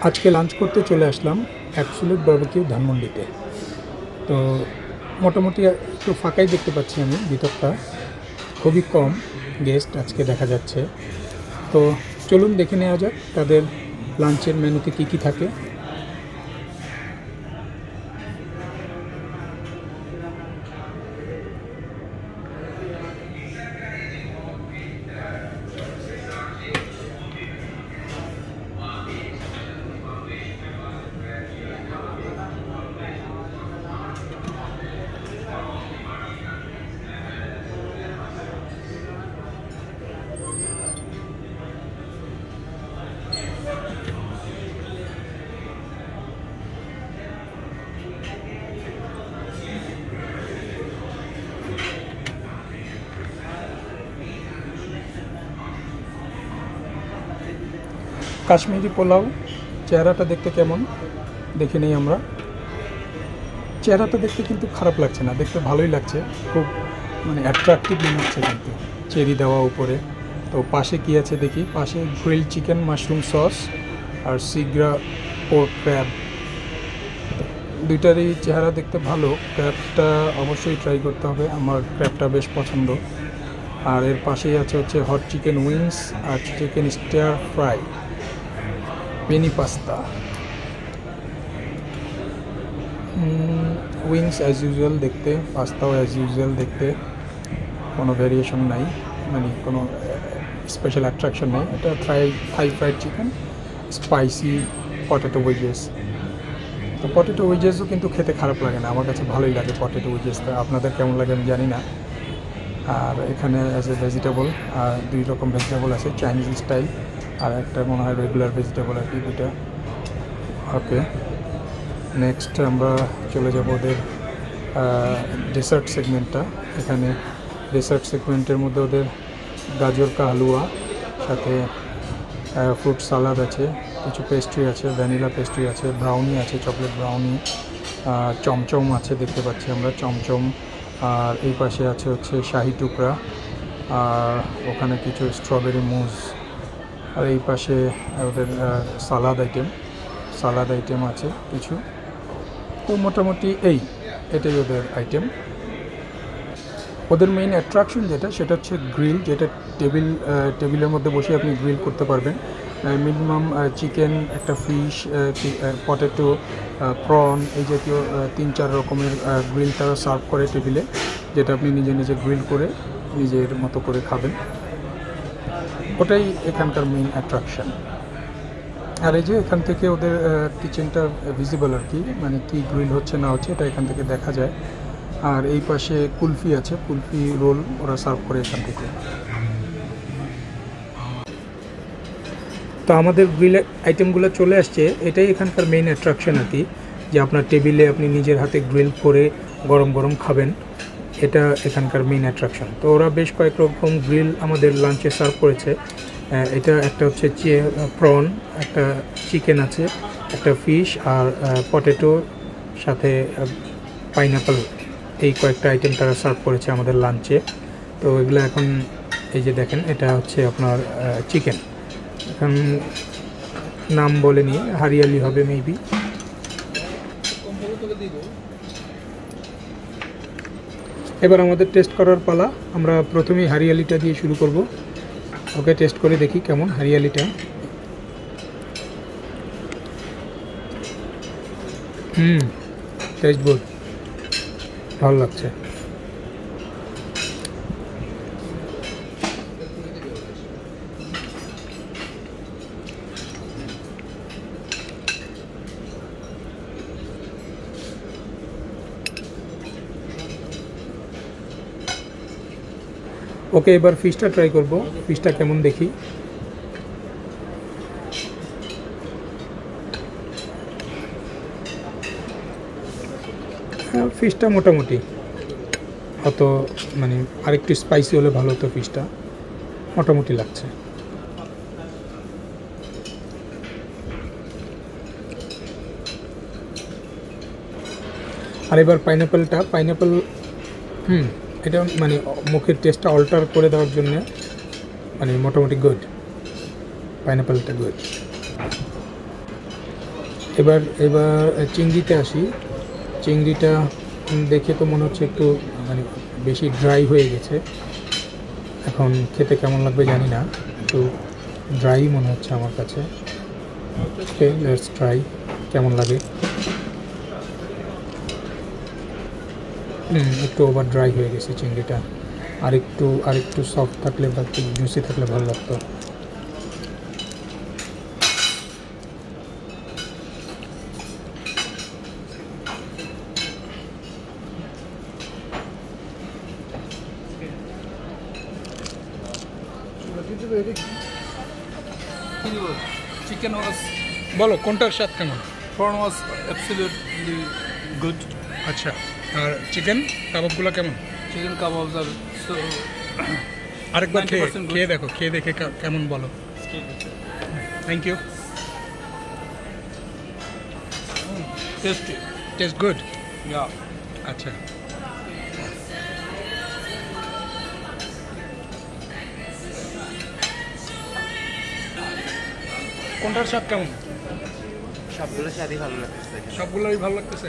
আজকে লাঞ্চ করতে চলে আসলাম অ্যাবসলিউট বারবিকিউ ধানমন্ডিতে। তো মোটামুটি একটু ফাঁকাই দেখতে পাচ্ছি আমি, ভিতরটা খুবই কম গেস্ট আজকে দেখা যাচ্ছে। তো চলুন দেখে নেওয়া যাক তাদের লাঞ্চের মেনুতে কী কী থাকে। কাশ্মীরি পোলাও, চেহারাটা দেখতে কেমন দেখে নেই আমরা। চেহারাটা দেখতে কিন্তু খারাপ লাগছে না, দেখতে ভালোই লাগছে, খুব অ্যাট্রাকটিভ মনে হচ্ছে কিন্তু চেরি দেওয়া উপরে। তো পাশে কি আছে দেখি, পাশে গ্রিল চিকেন, মাশরুম সস আর সিগ্রা পোর্ক ক্র্যাব। দুইটারই চেহারা দেখতে ভালো। ক্র্যাবটা অবশ্যই ট্রাই করতে হবে, আমার ক্র্যাবটা বেশ পছন্দ। আর এর পাশেই আছে হট চিকেন উইংস আর chicken stir fry, penne pasta. Wings as usual দেখতে, পাস্তাও অ্যাজ ইউজুয়াল দেখতে, কোনো ভ্যারিয়েশন নাই, কোনো স্পেশাল অ্যাট্রাকশন নেই। এটা Thai fried chicken, spicy potato wedges. তো পটেটো ওয়েজেসও কিন্তু খেতে খারাপ লাগে না, আমার কাছে ভালোই লাগে পটেটো ওয়েজেসটা। আপনাদের কেমন লাগে আমি জানি না। আর এখানে অ্যাজ এ ভেজিটেবল দুই রকম ভেজিটেবল আছে, চাইনিজ স্টাইল আর একটা মনে হয় রেগুলার ভেজিটেবল আর কি, দুইটা। ওকে, নেক্সট আমরা চলে যাব ওদের ডেসার্ট সেগমেন্টটা। এখানে ডেসার্ট সেগমেন্টের মধ্যে ওদের গাজর কা হালুয়া, সাথে ফ্রুট সালাদ আছে, কিছু পেস্ট্রি আছে, ভ্যানিলা পেস্ট্রি আছে, ব্রাউনি আছে, চকলেট ব্রাউনি, চমচম আছে দেখতে পাচ্ছি আমরা, চমচম। আর এই পাশে হচ্ছে শাহি টুকরা, আর ওখানে কিছু স্ট্রবেরি মুজ। আর এই পাশে ওদের সালাদ আইটেম আছে কিছু। তো মোটামুটি এটাই ওদের আইটেম। ওদের মেইন অ্যাট্রাকশন সেটা হচ্ছে গ্রিল, যেটা টেবিলের মধ্যে বসে আপনি গ্রিল করতে পারবেন। মিনিমাম চিকেন, একটা ফিশ, পটেটো, প্রন, এই জাতীয় 3-4 রকমের গ্রিল তারা সার্ভ করে টেবিলে, যেটা আপনি নিজে গ্রিল করে নিজের মতো করে খাবেন। ওটাই এখানকার মেইন অ্যাট্রাকশন। আর এই যে এখান থেকে ওদের কিচেনটা ভিজিবল আর কি, কি গ্রিল হচ্ছে না হচ্ছে এটা এখান থেকে দেখা যায়। আর এই পাশে কুলফি আছে, কুলফি রোল ওরা সার্ভ করে এখান থেকে। তো আমাদের গ্রিল আইটেমগুলো চলে আসছে, এটাই এখানকার মেইন অ্যাট্রাকশন আর কি, যে আপনার টেবিলে আপনি নিজের হাতে গ্রিল করে গরম গরম খাবেন, এটা এখানকার মেইন অ্যাট্রাকশন। তো ওরা বেশ কয়েক রকম গ্রিল আমাদের লাঞ্চে সার্ভ করেছে। এটা একটা হচ্ছে প্রন, একটা চিকেন আছে, একটা ফিশ, আর পটেটো, সাথে পাইনাপল, এই কয়েকটা আইটেম তারা সার্ভ করেছে আমাদের লাঞ্চে। তো এগুলো এখন এই যে দেখেন, এটা হচ্ছে আপনার চিকেন, এখন নাম বলেনি, হারিয়ালি হবে মেবি। এবার আমাদের টেস্ট করার পালা। আমরা প্রথমেই হারিয়ালিটা দিয়ে শুরু করব। ওকে, টেস্ট করে দেখি কেমন হারিয়ালিটা। টেস্ট গুড, ভালো লাগছে। ওকে, এবার ফিশটা ট্রাই করব, ফিশটা কেমন দেখি। ফিশটা মোটামুটি, অত আরেকটু স্পাইসি হলে ভালো হতো। ফিশটা মোটামুটি লাগছে। আর এবার পাইনাপেল, এটা মুখের টেস্টটা অল্টার করে দেওয়ার জন্য মোটামুটি গুড, পাইনাপেলটা গুড। এবার এবার চিংড়িতে আসি। চিংড়িটা দেখে তো মনে হচ্ছে একটু মানে বেশি ড্রাই হয়ে গেছে। এখন খেতে কেমন লাগবে জানি না, একটু ড্রাই মনে হচ্ছে আমার কাছে। ওকে, লেটস ট্রাই কেমন লাগে। একটু ওভার ড্রাই হয়ে গেছে চিংড়িটা, আরেকটু সফট থাকলে বা একটু জুসি থাকলে ভালো লাগতো। Chicken was, বলো কোনটার স্বাদ কেমন? prawn was absolutely good. আচ্ছা, আর চিকেন কাবাবগুলো কেমন? Chicken kebabs are so আরেকবার 90% good. খেয়ে দেখো, খেয়ে দেখে কেমন বলো। Thank you. tasty. Taste good. Yeah. আচ্ছা, কোনটার স্বাদ কেমন? সবগুলো স্বাদই ভালো লাগতেছে। সবগুলোই ভালো লাগতেছে,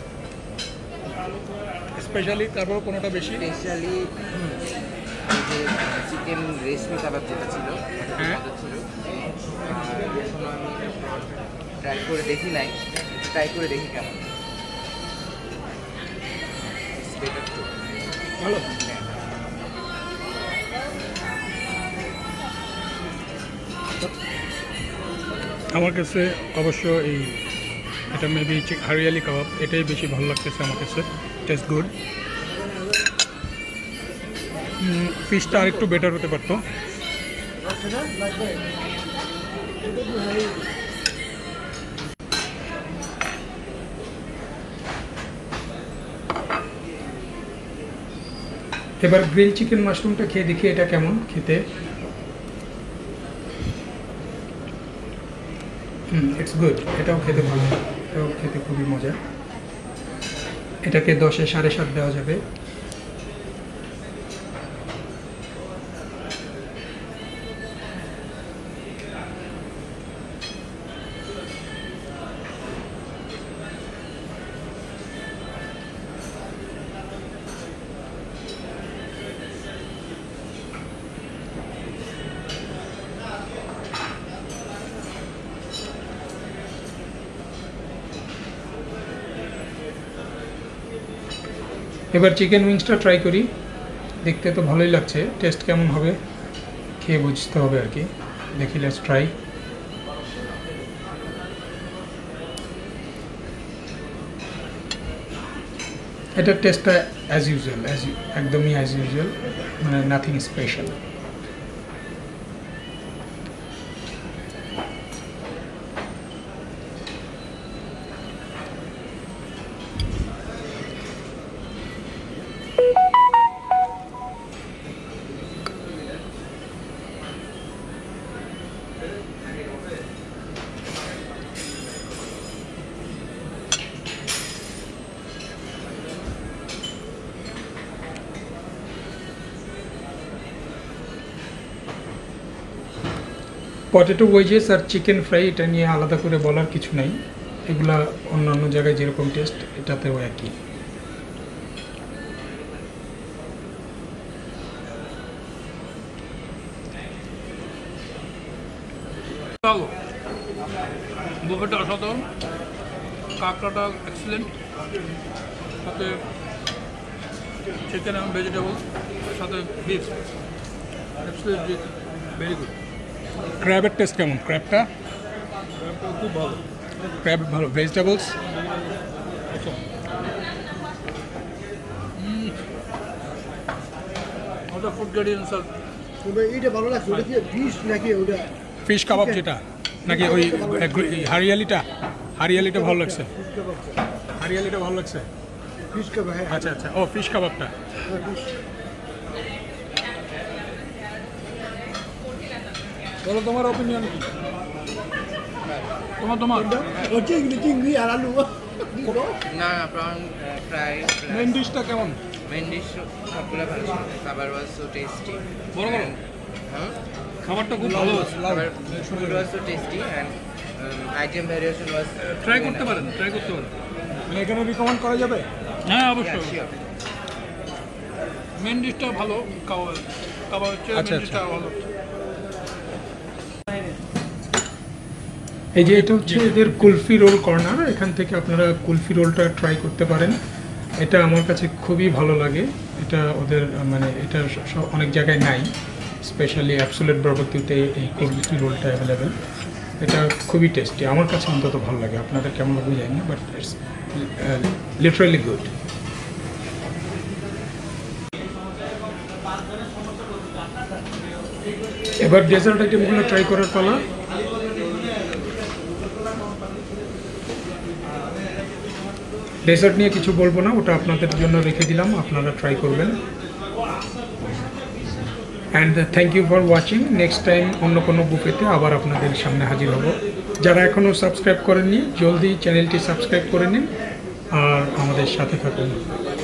স্পেশালি তারপর কোনোটা বেশি? স্পেশালি যে চিকেন রেশমি কাবাব যেটা ছিল ওটা হ্যাঁ। মজা ছিল। আর এখনো আমি ট্রাই করে দেখি নাই, ট্রাই করে দেখি কেমন। It's better to- ভালো। আমার কাছে অবশ্য এটা মেবি হারিয়ালি কাবাব, এটাই বেশি ভালো লাগতেছে আমার কাছে। Taste good. ফিশটা আরেকটু বেটার হতে পারতো। এবার গ্রিল চিকেন মাশরুমটা খেয়ে দেখি এটা কেমন খেতে। ইটস গুড, এটাও খেতে ভালো, এটাও খেতে খুবই মজা। এটাকে 10-এ 7.5 দেওয়া যাবে। এবার চিকেন উইংসটা ট্রাই করি। দেখতে তো ভালোই লাগছে, টেস্ট কেমন হবে খেয়ে বুঝতে হবে আর কি। দেখি, লেটস ট্রাই। এটার টেস্টটা অ্যাজ ইউজুয়াল, একদমই অ্যাজ ইউজুয়াল, মানে নাথিং স্পেশাল। পটেটো ওয়েজেস আর চিকেন ফ্রাই, এটা নিয়ে আলাদা করে বলার কিছু নাই। এগুলা অন্যান্য জায়গায় যেরকম টেস্ট, এটাতেও একই। ভালো, বুফেটা অসাধারণ, কাঁকড়াটা এক্সিলেন্ট, সাথে চিকেন এবং ভেজিটেবল, সাথে বিফ, অ্যাবসলিউটলি ভেরি গুড। ক্র্যাবের টেস্ট কেমন? ক্র্যাবটা খুব ভালো। ক্র্যাব ভালো। ভেজিটেবলস ওটা ফুড গ্রেডিয়েন্টস আর তবে এইটা ভালো লাগছে, ওটা কি ফিশ নাকি ওটা? ফিশ কাবাব যেটা, নাকি ওই হারিয়ালিটা ভালো লাগছে? হারিয়ালিটা ভালো লাগছে। ফিশ কাবাব, হ্যাঁ আচ্ছা আচ্ছা, ও ফিশ কাবাবটা। ফিশ। বলো তোমার অপিনিয়ন কি? তোমার ও চিংড়ি আর আলু। না না, prawn fry মেইন ডিশটা কেমন? মেন ডিশ সবগুলো ভালো ছিল। খাবার ওয়াজ সো টেস্টি। বড় বড় হ্যাঁ, খাবারটা খুব ভালো আছে। খাবার food was so tasty and item variation was try করতে পারেন, ট্রাই করতে পারেন। মানে এখানে রিকমেন্ড করা যাবে? হ্যাঁ Yeah, অবশ্যই। sure. মেন ডিশটা ভালো, কাবাব হচ্ছে আচ্ছা, মেন ডিশটা ভালো। এই যে এটা হচ্ছে এদের কুলফি রোল কর্নার, এখান থেকে আপনারা কুলফি রোলটা ট্রাই করতে পারেন। এটা আমার কাছে খুবই ভালো লাগে। এটা ওদের মানে এটা অনেক জায়গায় নাই, স্পেশালি অ্যাবসোলিউট বারবিকিউতে এই কুলফি রোলটা অ্যাভেলেবেল। এটা খুবই টেস্টি, আমার কাছে অন্তত ভালো লাগে। আপনাদের কেমন লাগবে জানি না, বাট ইটস লিটারালি গুড। এবার ডেজার্ট আইটেমগুলো ট্রাই করার পালা। ডেজার্ট নিয়ে কিছু বলবো না, ওটা আপনাদের জন্য রেখে দিলাম, আপনারা ট্রাই করবেন। And thank you for watching. Next time অন্য কোনো বুফেতে আবার আপনাদের সামনে হাজির হব। যারা এখনও সাবস্ক্রাইব করেননি, জলদি চ্যানেলটি সাবস্ক্রাইব করে নিন আর আমাদের সাথে থাকুন।